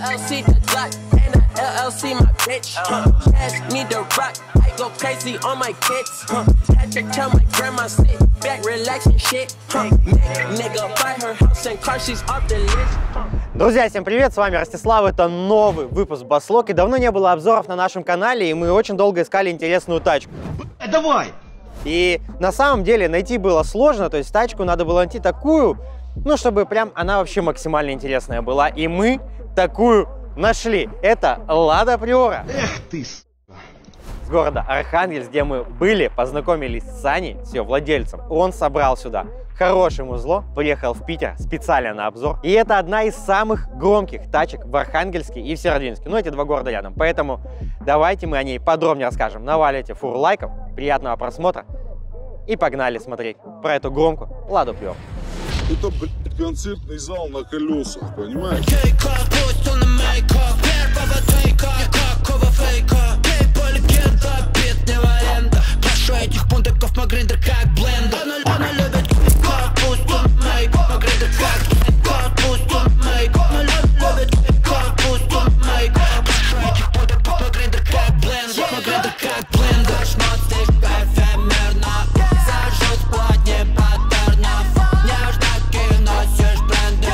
LLC the Glock, and the LLC my bitch. Cash me the rock, I go crazy on my kids. Had to tell my grandma sit back, relax and shit. Nigga buy her house and car, she's off the list. Друзья, всем привет, с вами Ростислав, это новый выпуск Баслок, и давно не было обзоров на нашем канале, и мы очень долго искали интересную тачку. Давай! И на самом деле найти было сложно, то есть тачку надо было найти такую, ну, чтобы прям она вообще максимально интересная была, и мы такую нашли. Это Лада Приора. Эх ты, с города Архангельск, где мы были, познакомились с Саней, с ее владельцем. Он собрал сюда хорошее музло, приехал в Питер специально на обзор. И это одна из самых громких тачек в Архангельске и в Северодвинске. Ну, эти два города рядом. Поэтому давайте мы о ней подробнее расскажем. Навалите фуру лайков, приятного просмотра. И погнали смотреть про эту громкую Ладу Приору. Это, блядь, концертный зал на колесах, понимаешь? Этих пунктов на гриндер как бленд. Она любит пусть он мейк. На гриндер как пусть он мейк. Она любит пусть он мейк. Этих пунктов на гриндер как бленд. На гриндер как бленд. Шмот слишком эфемерно. Зажжет платье паттернов. Нежно носишь бренды.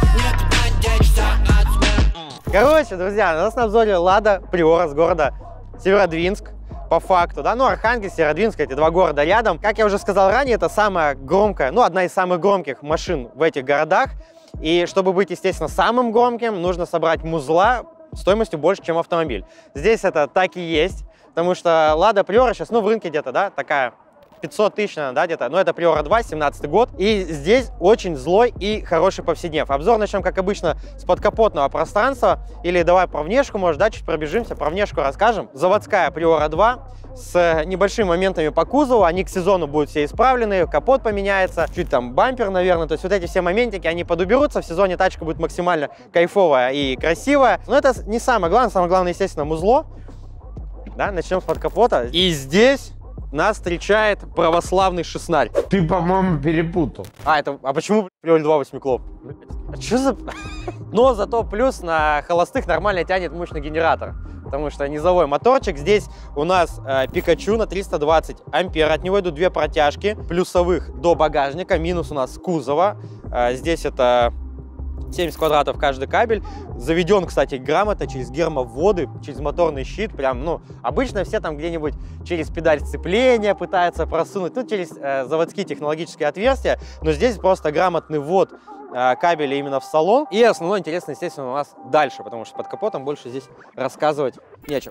Не надеешься от смерти. Короче, друзья, у нас на обзоре Лада Приора с города Северодвинск. По факту, да, ну Архангельск, Северодвинск, эти два города рядом. Как я уже сказал ранее, это самая громкая, ну одна из самых громких машин в этих городах. И чтобы быть, естественно, самым громким, нужно собрать музла стоимостью больше, чем автомобиль. Здесь это так и есть, потому что Лада Приора сейчас, ну в рынке где-то, да, такая 500 тысяч, да, где-то, но это Приора 2, 17 год. И здесь очень злой и хороший повседнев. Обзор начнем, как обычно, с подкапотного пространства. Или давай про внешку, может, да, чуть пробежимся, про внешку расскажем. Заводская Приора 2 с небольшими моментами по кузову. Они к сезону будут все исправлены, капот поменяется, чуть там бампер, наверное. То есть вот эти все моментики, они подуберутся. В сезоне тачка будет максимально кайфовая и красивая. Но это не самое главное, естественно, музло. Да, начнем с подкапота. И здесь нас встречает православный шестнарь. Ты, по-моему, перепутал. А почему Приора 2 восьмиклоп? А что за... Но зато плюс на холостых нормально тянет мощный генератор, потому что низовой моторчик. Здесь у нас Пикачу на 320 ампер. От него идут две протяжки плюсовых до багажника. Минус у нас с кузова. Здесь это 70 квадратов каждый кабель. Заведен, кстати, грамотно через гермоводы, через моторный щит. Прям, ну, обычно все там где-нибудь через педаль сцепления пытаются просунуть, тут через заводские технологические отверстия. Но здесь просто грамотный ввод кабеля именно в салон. И основное интересно, естественно, у нас дальше, потому что под капотом больше здесь рассказывать нечего.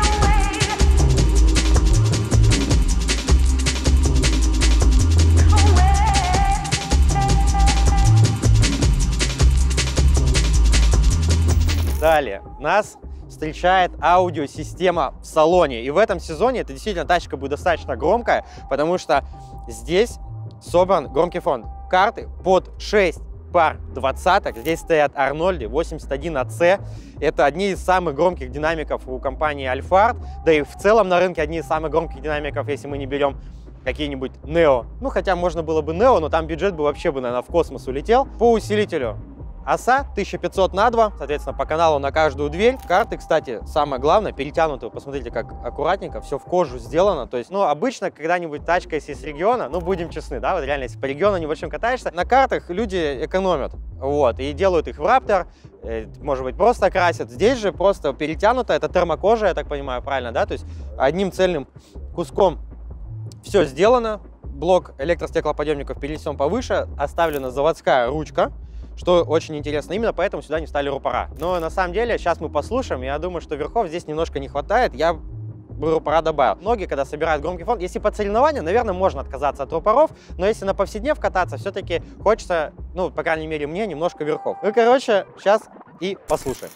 Далее нас встречает аудиосистема в салоне. И в этом сезоне это действительно тачка будет достаточно громкая, потому что здесь собран громкий фон. Карты под 6 пар двадцаток. Здесь стоят Арнольди 81AC. Это одни из самых громких динамиков у компании Альфард. Да и в целом на рынке одни из самых громких динамиков, если мы не берем какие-нибудь Нео. Ну, хотя можно было бы Нео, но там бюджет бы вообще, наверное, в космос улетел. По усилителю оса 1500 на 2, соответственно, по каналу на каждую дверь. Карты, кстати, самое главное, перетянуты. Посмотрите, как аккуратненько, все в кожу сделано. То есть, ну, обычно, когда-нибудь тачка, если из региона, ну, будем честны, да, вот реально, если по региону небольшим катаешься, на картах люди экономят, вот, и делают их в Раптор, может быть, просто красят. Здесь же просто перетянуто, это термокожа, я так понимаю, правильно, да, то есть одним цельным куском все сделано. Блок электростеклоподъемников перенесен повыше, оставлена заводская ручка, что очень интересно. Именно поэтому сюда не встали рупора. Но на самом деле, сейчас мы послушаем, я думаю, что верхов здесь немножко не хватает. Я бы рупора добавил. Многие, когда собирают громкий фон, если по соревнованию, наверное, можно отказаться от рупоров, но если на повседнев кататься, все-таки хочется, ну, по крайней мере, мне немножко верхов. Ну, короче, сейчас и послушаем.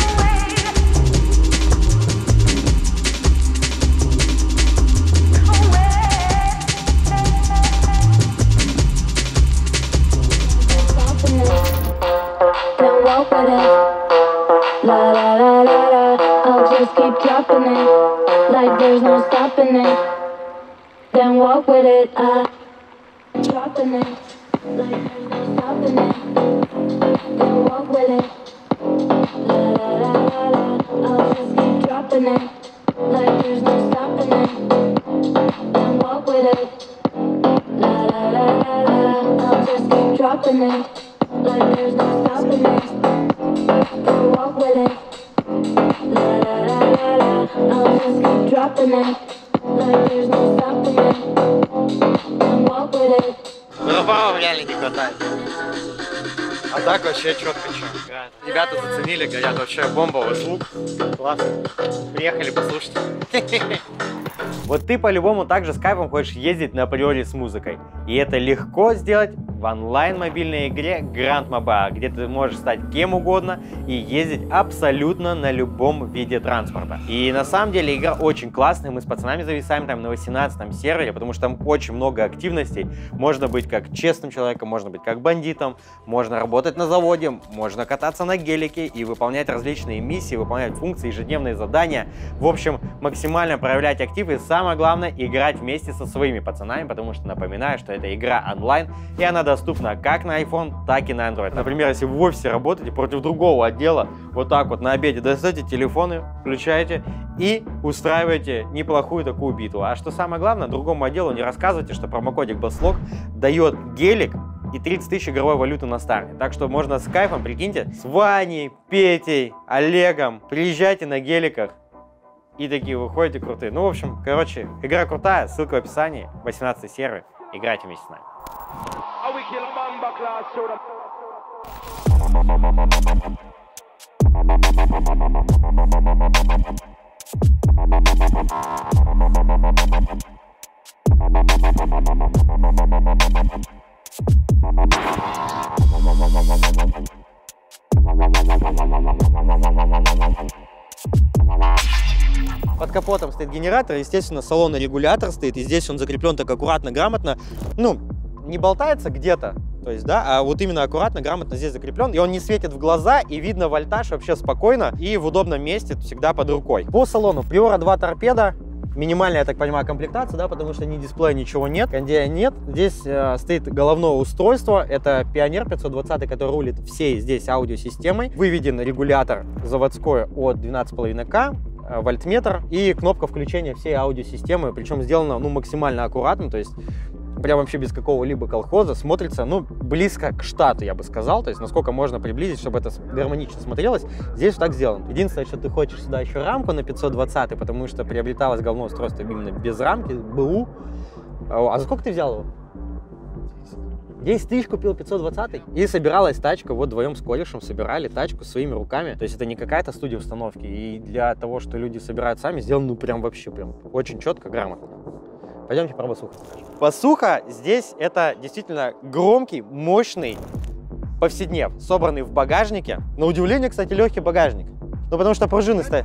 Walk with it, la la la la la. I'll just keep dropping it, like there's no stopping it. Then walk with it, dropping it, like there's no stopping it. Then walk with it, la la. dropping it like there's no stopping it. Then walk with it. La la la la la. I'll just keep dropping it like there's no stopping it. Then walk with it. La la la la la. I'll just keep dropping it like there's no stopping it. Then walk with it. Барабанов реально не хватает. А так вообще четко что. Ребята заценили, говорят, вообще бомбовый звук. Классно. Приехали послушать. Вот ты по-любому также с кайфом хочешь ездить на приоре с музыкой. И это легко сделать в онлайн-мобильной игре Grand Mobile, где ты можешь стать кем угодно и ездить абсолютно на любом виде транспорта. И на самом деле игра очень классная, мы с пацанами зависаем там на 18-м сервере, потому что там очень много активностей. Можно быть как честным человеком, можно быть как бандитом, можно работать на заводе, можно кататься на гелике и выполнять различные миссии, выполнять функции, ежедневные задания. В общем, максимально проявлять актив и самое главное, играть вместе со своими пацанами, потому что напоминаю, что это игра онлайн, и она доступна как на iPhone, так и на Android. Например, если вы в офисе работаете против другого отдела, вот так вот на обеде достаете телефоны, включаете и устраиваете неплохую такую битву. А что самое главное, другому отделу не рассказывайте, что промокодик BASSLOCK дает гелик и 30 тысяч игровой валюты на старте. Так что можно с кайфом, прикиньте, с Ваней, Петей, Олегом, приезжайте на геликах и такие выходите крутые. Ну, в общем, короче, игра крутая, ссылка в описании, 18 сервер, играйте вместе с нами. Под капотом стоит генератор, естественно, салонный регулятор стоит, и здесь он закреплен так аккуратно, грамотно, ну, не болтается где-то, то есть, да, а вот именно аккуратно, грамотно здесь закреплен, и он не светит в глаза, и видно вольтаж вообще спокойно и в удобном месте, всегда под рукой. По салону Priora 2 торпеда, минимальная, я так понимаю, комплектация, да, потому что ни дисплея, ничего нет, кондея нет. Здесь стоит головное устройство, это Pioneer 520, который рулит всей здесь аудиосистемой. Выведен регулятор заводской от 12,5К, вольтметр и кнопка включения всей аудиосистемы, причем сделано, ну, максимально аккуратно, то есть прям вообще без какого-либо колхоза, смотрится, ну, близко к штату, я бы сказал, то есть насколько можно приблизить, чтобы это гармонично смотрелось, здесь так сделано. Единственное, что ты хочешь сюда еще рамку на 520, потому что приобреталось головное устройство именно без рамки, БУ. А за сколько ты взял его? 10 тысяч купил 520 и собиралась тачка, вот вдвоем с корешем собирали тачку своими руками, то есть это не какая-то студия установки, и для того, что люди собирают сами, сделано, ну, прям вообще прям очень четко, грамотно. Пойдемте про басуху. Басуха здесь это действительно громкий, мощный повседнев, собранный в багажнике. На удивление, кстати, легкий багажник. Ну, потому что пружины стоят.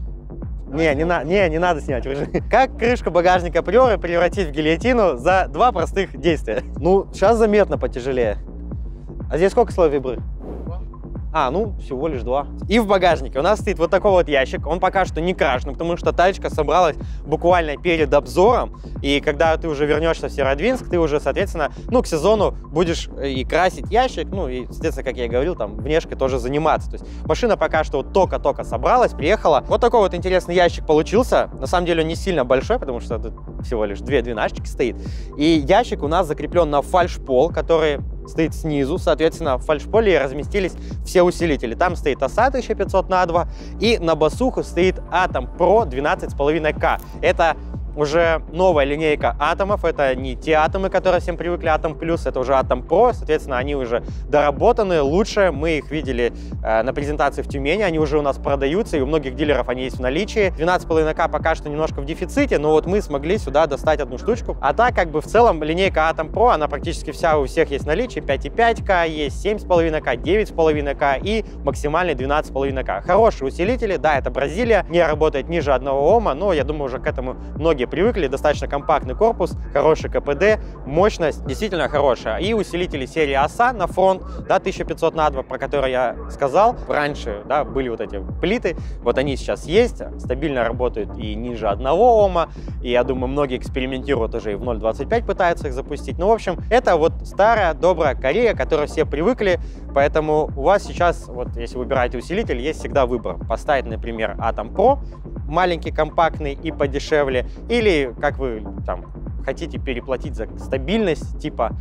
Не надо снимать пружины. Как крышку багажника Priora превратить в гильотину за 2 простых действия? Ну, сейчас заметно потяжелее. А здесь сколько слоев вибры? А, ну, всего лишь 2. И в багажнике у нас стоит вот такой вот ящик. Он пока что не крашеный, потому что тачка собралась буквально перед обзором. И когда ты уже вернешься в Северодвинск, ты уже, соответственно, ну, к сезону будешь и красить ящик, ну, и, соответственно, как я и говорил, там, внешкой тоже заниматься. То есть машина пока что вот только-только собралась, приехала. Вот такой вот интересный ящик получился. На самом деле он не сильно большой, потому что тут всего лишь 2 двенадцаточки стоит. И ящик у нас закреплен на фальшпол, который стоит снизу, соответственно, в фальшполе разместились все усилители. Там стоит OSA 1500 на 2 и на басуху стоит Atom Pro 12,5К. Это уже новая линейка атомов, это не те атомы, которые всем привыкли, Atom Plus, это уже Atom Pro, соответственно, они уже доработаны, лучше, мы их видели на презентации в Тюмени, они уже у нас продаются, и у многих дилеров они есть в наличии. 12,5К пока что немножко в дефиците, но вот мы смогли сюда достать одну штучку. А так, как бы в целом, линейка Atom Pro, она практически вся у всех есть в наличии, 5,5К есть, 7,5К, 9,5К и максимальный 12,5К. Хорошие усилители, да, это Бразилия, не работает ниже 1 Ома, но я думаю, уже к этому многие привыкли, достаточно компактный корпус, хороший КПД, мощность действительно хорошая. И усилители серии OSA на фронт, да, 1500 на 2, про который я сказал. Раньше, да, были вот эти плиты, вот они сейчас есть, стабильно работают и ниже 1 Ома, и я думаю, многие экспериментируют уже и в 0.25 пытаются их запустить. Ну, в общем, это вот старая добрая Корея, к которой все привыкли, Поэтому у вас сейчас, вот если выбираете усилитель, есть всегда выбор. Поставить, например, Atom Pro, маленький, компактный и подешевле, или как вы там хотите переплатить за стабильность, типа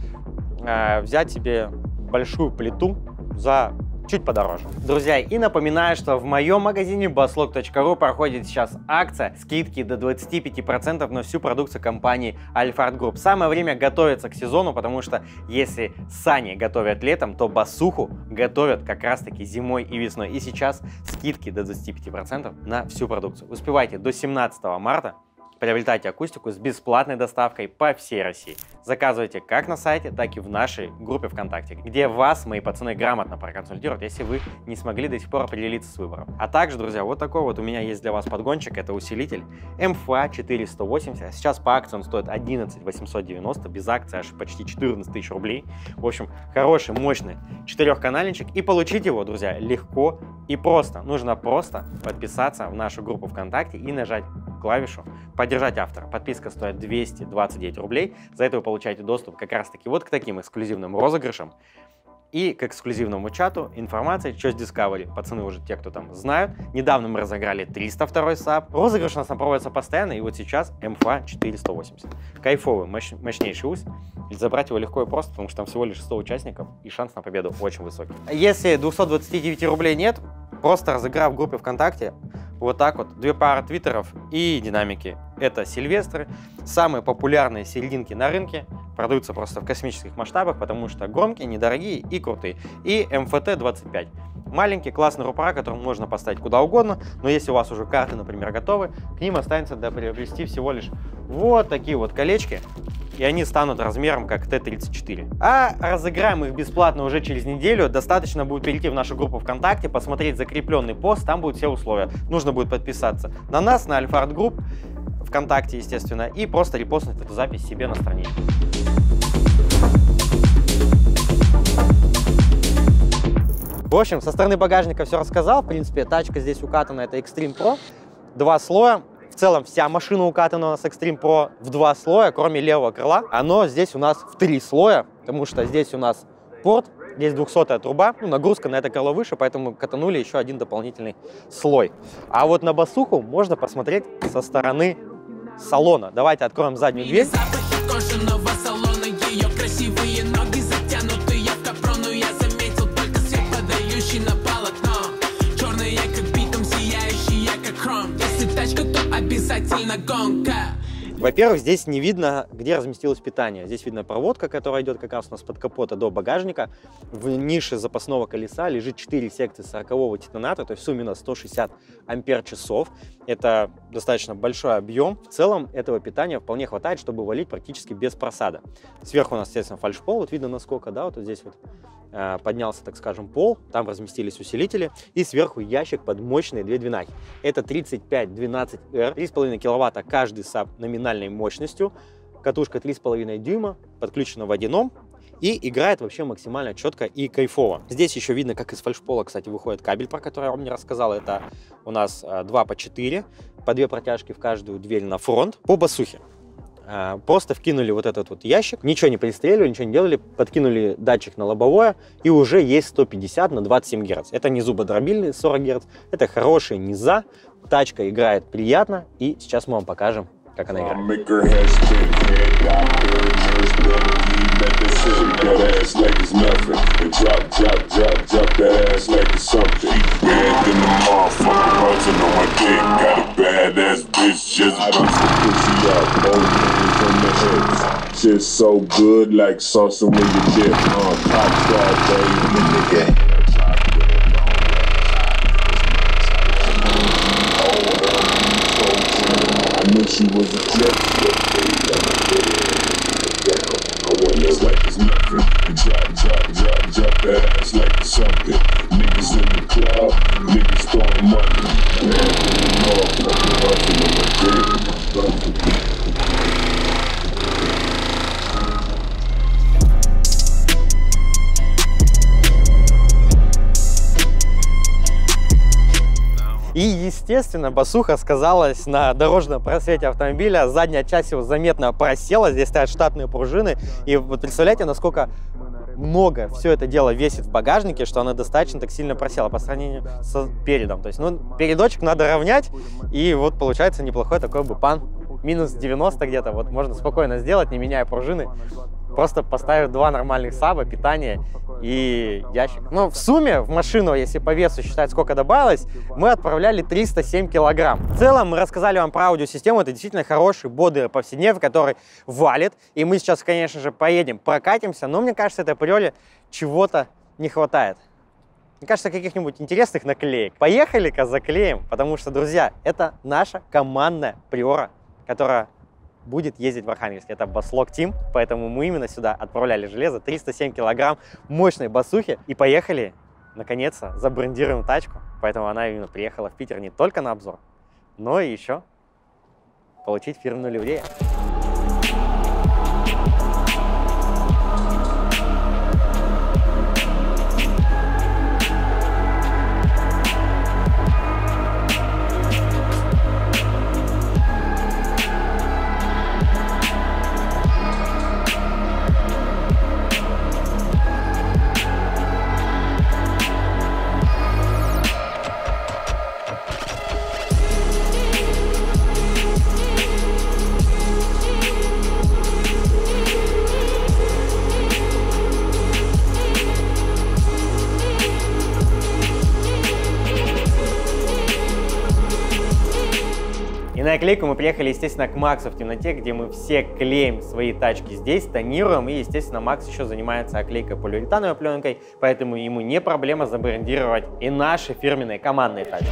взять себе большую плиту за чуть подороже. Друзья, и напоминаю, что в моем магазине basslog.ru проходит сейчас акция, скидки до 25% на всю продукцию компании Alphard Group. Самое время готовиться к сезону, потому что если сани готовят летом, то басуху готовят как раз таки зимой и весной. И сейчас скидки до 25% на всю продукцию. Успевайте до 17 марта. Приобретайте акустику с бесплатной доставкой по всей России. Заказывайте как на сайте, так и в нашей группе ВКонтакте, где вас мои пацаны грамотно проконсультируют, если вы не смогли до сих пор определиться с выбором. А также, друзья, вот такой вот у меня есть для вас подгончик. Это усилитель MFA 480. Сейчас по акции он стоит 11 890, без акции аж почти 14 тысяч рублей. В общем, хороший, мощный четырехканальничек. И получить его, друзья, легко и просто. Нужно просто подписаться в нашу группу ВКонтакте и нажать клавишу «Поддержать автора». Подписка стоит 229 рублей. За это вы получаете доступ как раз таки вот к таким эксклюзивным розыгрышам и к эксклюзивному чату, информации, что с Discovery. Пацаны уже те, кто там знают. Недавно мы разыграли 302 САП. Розыгрыш у нас проводится постоянно, и вот сейчас MFA 480. Кайфовый, мощнейший УЗ. И забрать его легко и просто, потому что там всего лишь 100 участников, и шанс на победу очень высокий. Если 229 рублей нет, просто разыграв в группе ВКонтакте, вот так вот, 2 пары твиттеров и динамики. Это Сильвестры, самые популярные серединки на рынке, продаются просто в космических масштабах, потому что громкие, недорогие и крутые. И МФТ-25. Маленький классный рупора, который можно поставить куда угодно, но если у вас уже карты, например, готовы, к ним останется приобрести всего лишь вот такие вот колечки, и они станут размером как Т-34. А разыграем их бесплатно уже через неделю. Достаточно будет перейти в нашу группу ВКонтакте, посмотреть закрепленный пост, там будут все условия. Нужно будет подписаться на нас, на Alphard Group, ВКонтакте, естественно, и просто репостнуть эту запись себе на странице. В общем, со стороны багажника все рассказал. В принципе, тачка здесь укатана, это Extreme Pro. 2 слоя. В целом вся машина укатана у нас Extreme Pro в 2 слоя, кроме левого крыла. Оно здесь у нас в 3 слоя, потому что здесь у нас порт, здесь 200-я труба. Ну, нагрузка на это крыло выше, поэтому катанули еще один дополнительный слой. А вот на басуху можно посмотреть со стороны салона. Давайте откроем заднюю дверь. Во-первых, здесь не видно, где разместилось питание. Здесь видно проводка, которая идет как раз у нас под капота до багажника. В нише запасного колеса лежит 4 секции 40-го титаната, то есть в сумме на 160 ампер-часов. Это достаточно большой объем. В целом этого питания вполне хватает, чтобы валить практически без просада. Сверху у нас, естественно, фальшпол. Вот видно насколько, да, вот здесь вот поднялся, так скажем, пол. Там разместились усилители. И сверху ящик под мощные 2 двинахи. Это 3512R, 3,5 киловатта каждый САП номинальной мощностью. Катушка 3,5 дюйма, подключена водяном. И играет вообще максимально четко и кайфово. Здесь еще видно, как из фальшпола, кстати, выходит кабель, про который я вам не рассказал. Это у нас 2 по 4, по 2 протяжки в каждую дверь на фронт. По басухе просто вкинули вот этот вот ящик, ничего не пристреливали, ничего не делали, подкинули датчик на лобовое, и уже есть 150 на 27 Гц. Это не зубодробильные 40 Гц, это хорошие низа, тачка играет приятно, и сейчас мы вам покажем, как она играет. Shit so good like salsa when you dip on top dog, baby. I knew she was a trip. I want this like it's nothing. Drop that ass like it's something. Niggas in the club, niggas throwing money. И, естественно, басуха сказалась на дорожном просвете автомобиля. Задняя часть его заметно просела. Здесь стоят штатные пружины. И вот представляете, насколько много все это дело весит в багажнике, что она достаточно так сильно просела по сравнению с передом. То есть, ну, передочек надо равнять, и вот получается неплохой такой бупан. Минус 90 где-то, вот можно спокойно сделать, не меняя пружины. Просто поставив два нормальных саба, питание и ящик. Ну, в сумме в машину, если по весу считать, сколько добавилось, мы отправляли 307 килограмм. В целом, мы рассказали вам про аудиосистему. Это действительно хороший, бодрый повседневный, который валит. И мы сейчас, конечно же, поедем, прокатимся. Но мне кажется, этой априори чего-то не хватает. Мне кажется, каких-нибудь интересных наклеек. Поехали-ка заклеим, потому что, друзья, это наша командная приора, которая будет ездить в Архангельске. Это Баслок Team, поэтому мы именно сюда отправляли железо, 307 килограмм мощной басухи. И поехали, наконец-то, забрендируем тачку. Поэтому она именно приехала в Питер не только на обзор, но и еще получить фирменную ливрею. И на клейку мы приехали, естественно, к Максу в темноте, где мы все клеим свои тачки здесь, тонируем. И, естественно, Макс еще занимается оклейкой полиуретановой пленкой, поэтому ему не проблема забрендировать и наши фирменные командные тачки.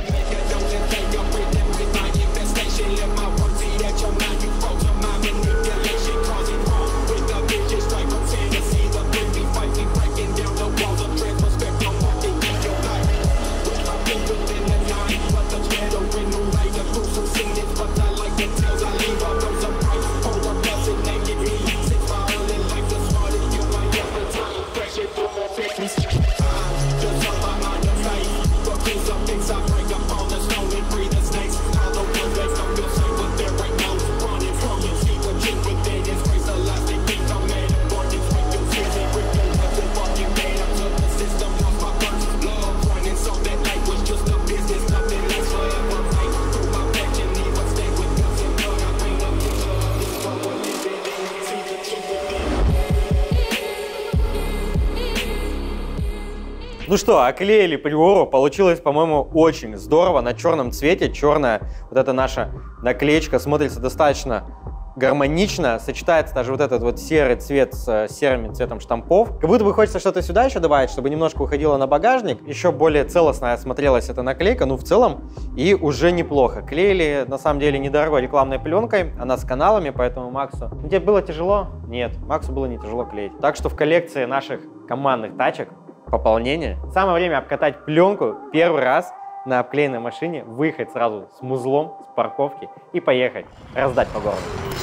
Ну что, оклеили приору, получилось, по-моему, очень здорово, на черном цвете, черная вот эта наша наклеечка смотрится достаточно гармонично, сочетается даже вот этот вот серый цвет с серым цветом штампов. Как будто бы хочется что-то сюда еще добавить, чтобы немножко уходило на багажник, еще более целостно смотрелась эта наклейка, ну в целом и уже неплохо. Клеили на самом деле недорогой рекламной пленкой, она с каналами, поэтому Максу... Ну, тебе было тяжело? Нет, Максу было не тяжело клеить. Так что в коллекции наших командных тачек пополнение. Самое время обкатать пленку первый раз на обклеенной машине, выехать сразу с музлом, с парковки и поехать раздать по городу.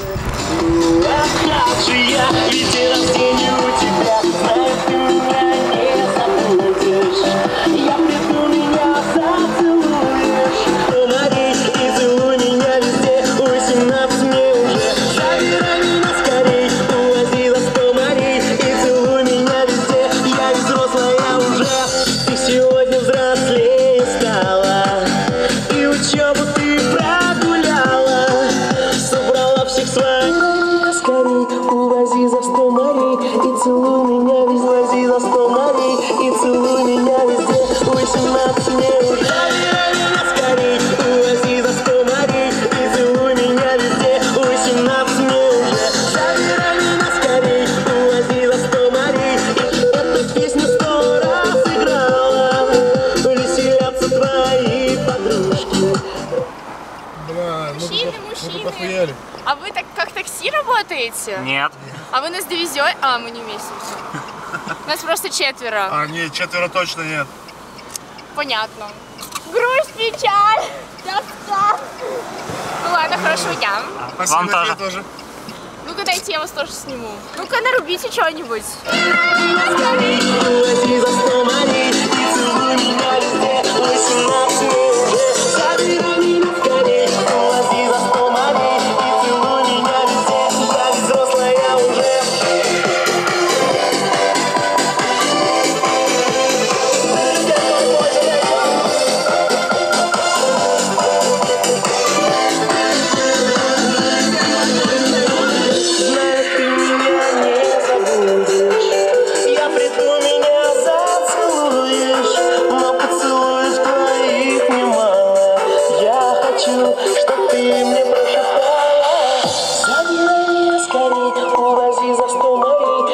А вы так как такси работаете? Нет. А вы нас довезете? А, мы не вместе. Нас просто четверо. А, нет, четверо точно нет. Понятно. Грусть, печаль, тоска. Ну ладно, хорошего дня. Вам тоже. Ну-ка дайте, я вас тоже сниму. Ну-ка нарубите что-нибудь.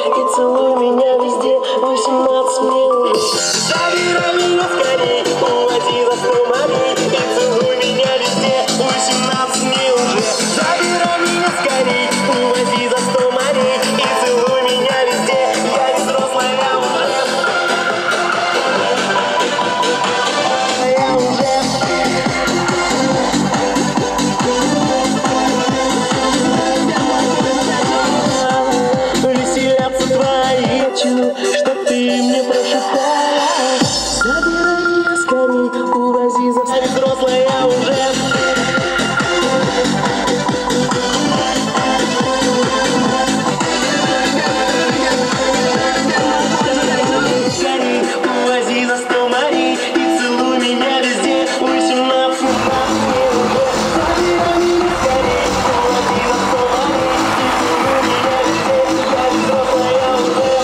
и целуй меня везде. 18 мне уже. Забирай меня скорей, увози за 100 морей и целуй меня везде. 18 мне уже. Забирай меня скорей, увози за 100 морей и целуй меня везде. Я не взрослая уже. Я уже. Веселятся твои, хочу, чтоб ты мне прошептала. Забирай меня скорей, увози за 100 морей. Взрослая уже. Увози за 100 морей и целуй меня везде. 18 мне уже. Забирай меня скорей, увози за 100 морей и целуй меня везде. Я взрослая уже.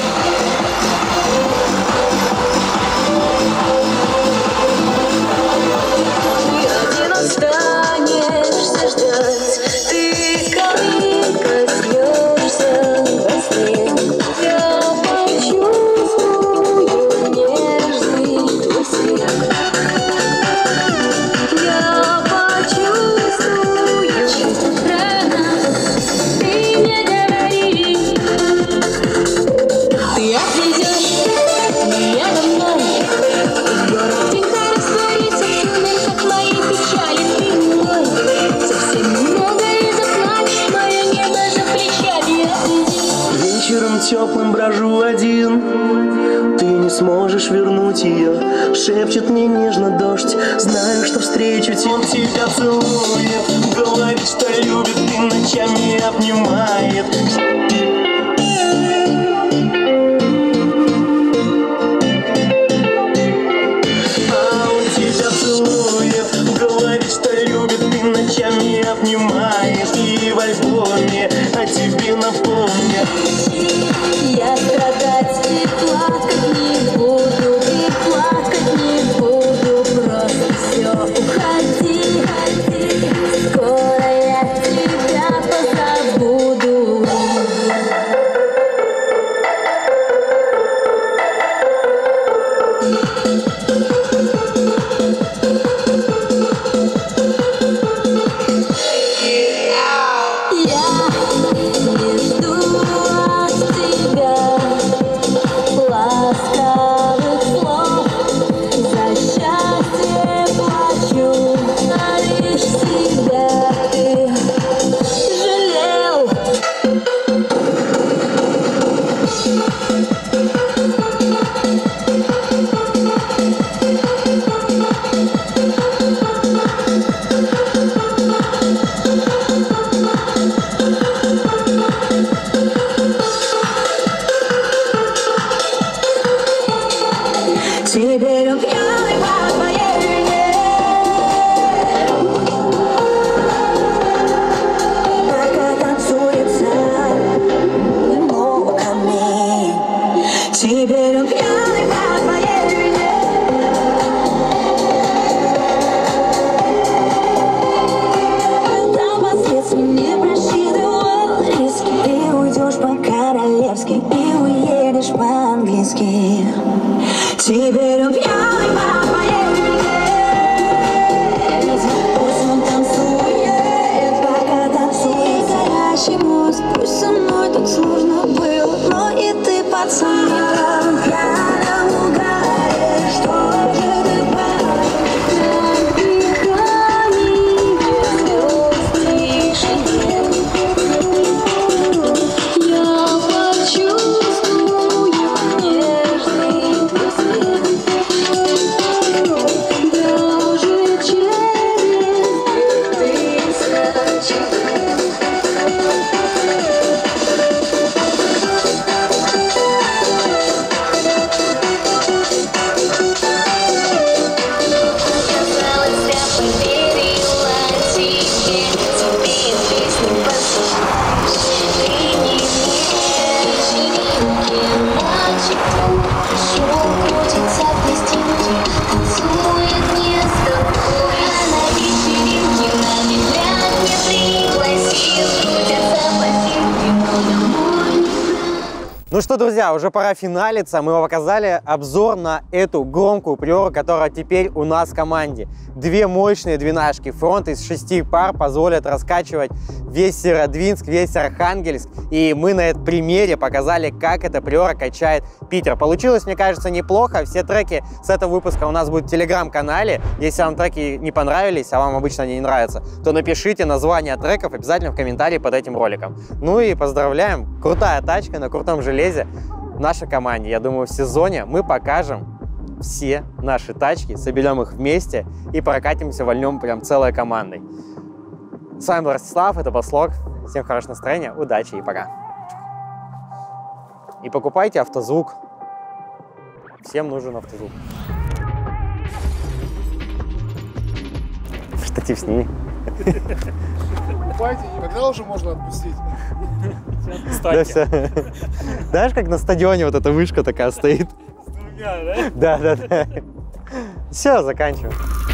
Ты один останешься ждать, ты ко мне коснешься во сне. Я почувствую нежный твой свет. Я почувствую рано. Ты мне говори, ты отвезешь меня домой. Город тихо растворится в сумерках моей печали. Ты мой, совсем немного и заплачешь мое небо за плечами. Отвези. Вечером теплым брожу один, ты не сможешь вернуть ее. Шепчет мне нежно дождь, знаю, что встречу тебя. Он тебя целует, говорит, что любит, и ночами обнимает. А он тебя целует, говорит, что любит, и ночами обнимает. И в альбоме о тебе напомнят. Я страдать и плакать не буду, и плакать не буду, просто все уходи, скоро я тебя позабуду. Я не жду от тебя ласковых слов, за счастье плачу, а лишь себя ты жалел. Теперь он пьяный по твоей вине, пока танцуется ногами. Теперь он пьяный по твоей вине, там последствий не просчитывал риски. Ты уйдешь по-королевски и уедешь по-английски. Теперь он пьяный по твоей вине. Пусть он танцует, пока танцует горящий мост. Пусть со мной так сложно было, но и ты, пацан, не пьяно угораешь. Что же ты паришь? Дыхание слез тишине. Я почувствую нежный твой свет. Даже через 1000 лет. Ну что, друзья, уже пора финалиться. Мы вам показали обзор на эту громкую приору, которая теперь у нас в команде. Две мощные двенашки. Фронт из 6 пар позволят раскачивать весь Северодвинск, весь Архангельск. И мы на этом примере показали, как эта приора качает Питер. Получилось, мне кажется, неплохо. Все треки с этого выпуска у нас будут в телеграм-канале. Если вам треки не понравились, а вам обычно они не нравятся, то напишите название треков обязательно в комментарии под этим роликом. Ну и поздравляем. Крутая тачка на крутом железе в нашей команде. Я думаю, в сезоне мы покажем все наши тачки, соберем их вместе и прокатимся вольнем прям целой командой. С вами был Ростислав, это был Слог. Всем хорошего настроения, удачи и пока. И покупайте автозвук. Всем нужен автозвук. Штатив сними. Покупайте, когда уже можно отпустить? Да, все. Знаешь, как на стадионе вот эта вышка такая стоит? С двумя, да? Да. Все, заканчиваем.